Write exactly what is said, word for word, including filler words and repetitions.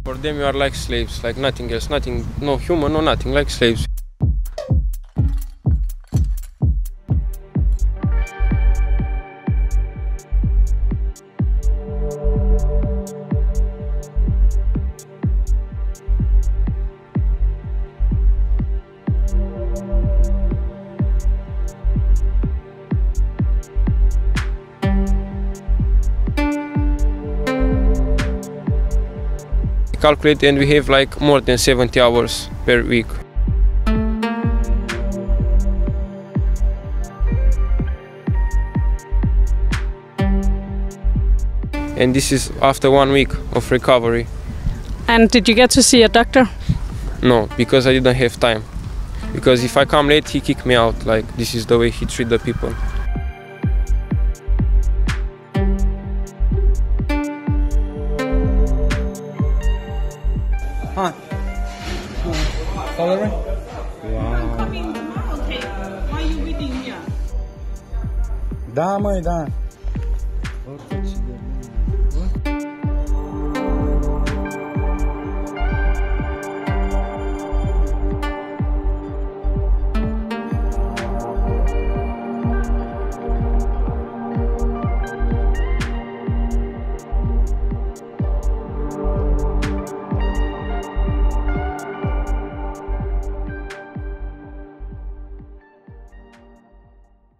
For them you are like slaves, like nothing else, nothing, no human, no nothing, like slaves. Calculate and we have like more than seventy hours per week. And this is after one week of recovery. And did you get to see a doctor? No, because I didn't have time. Because if I come late, he kick me out. Like, this is the way he treat the people. Hi. Salary? I'm coming tomorrow. Okay. Why are you waiting here? Da, măi, da.